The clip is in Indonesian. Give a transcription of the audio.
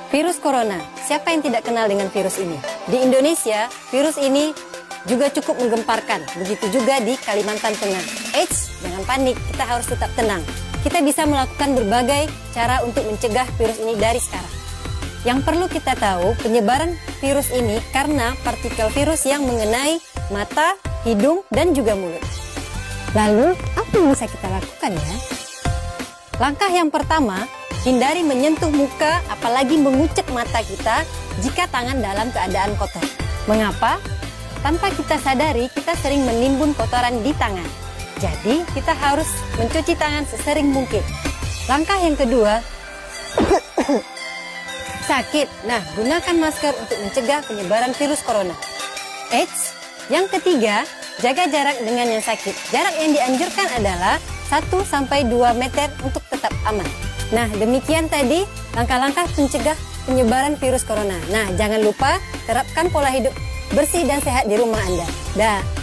Virus Corona, siapa yang tidak kenal dengan virus ini? Di Indonesia, virus ini juga cukup menggemparkan. Begitu juga di Kalimantan Tengah. Eits, jangan panik, kita harus tetap tenang. Kita bisa melakukan berbagai cara untuk mencegah virus ini dari sekarang. Yang perlu kita tahu, penyebaran virus ini karena partikel virus yang mengenai mata, hidung, dan juga mulut. Lalu, apa yang bisa kita lakukan ya? Langkah yang pertama, hindari menyentuh muka, apalagi mengucek mata kita jika tangan dalam keadaan kotor. Mengapa? Tanpa kita sadari, kita sering menimbun kotoran di tangan. Jadi, kita harus mencuci tangan sesering mungkin. Langkah yang kedua, sakit. Nah, gunakan masker untuk mencegah penyebaran virus corona. Eits, yang ketiga, jaga jarak dengan yang sakit. Jarak yang dianjurkan adalah 1-2 meter untuk tetap aman. Nah, demikian tadi langkah-langkah mencegah penyebaran virus corona. Nah, jangan lupa terapkan pola hidup bersih dan sehat di rumah Anda. Dah.